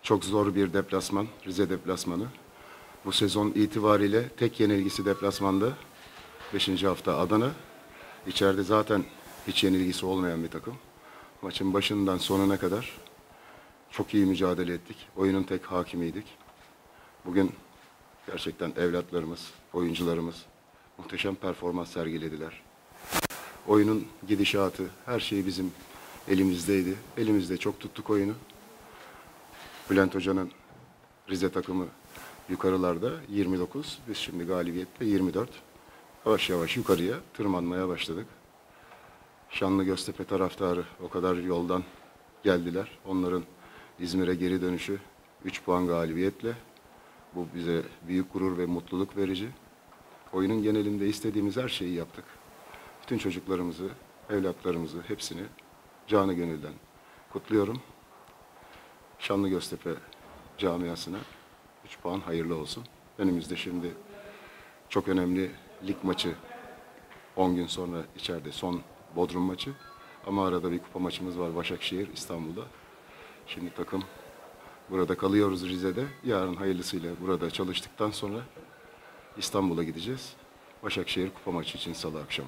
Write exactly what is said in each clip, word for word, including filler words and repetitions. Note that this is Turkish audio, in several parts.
Çok zor bir deplasman, Rize deplasmanı. Bu sezon itibariyle tek yenilgisi deplasmanda. Beşinci hafta Adana. İçeride zaten hiç yenilgisi olmayan bir takım. Maçın başından sonuna kadar çok iyi mücadele ettik. Oyunun tek hakimiydik. Bugün gerçekten evlatlarımız, oyuncularımız muhteşem performans sergilediler. Oyunun gidişatı, her şey bizim elimizdeydi. Elimizde çok tuttuk oyunu. Bülent Hoca'nın Rize takımı yukarılarda yirmi dokuz, biz şimdi galibiyette yirmi dört. Yavaş yavaş yukarıya tırmanmaya başladık. Şanlı Göztepe taraftarı o kadar yoldan geldiler. Onların İzmir'e geri dönüşü üç puan galibiyetle. Bu bize büyük gurur ve mutluluk verici. Oyunun genelinde istediğimiz her şeyi yaptık. Bütün çocuklarımızı, evlatlarımızı hepsini canı gönülden kutluyorum. Şanlı Göztepe camiasına üç puan hayırlı olsun. Önümüzde şimdi çok önemli lig maçı, on gün sonra içeride son Bodrum maçı. Ama arada bir kupa maçımız var, Başakşehir İstanbul'da. Şimdi takım burada kalıyoruz Rize'de. Yarın hayırlısıyla burada çalıştıktan sonra İstanbul'a gideceğiz. Başakşehir kupa maçı için salı akşamı.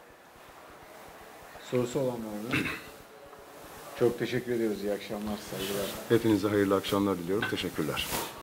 Sorusu olan var mı? Çok teşekkür ediyoruz. İyi akşamlar, saygılar. Hepinize hayırlı akşamlar diliyorum. Teşekkürler.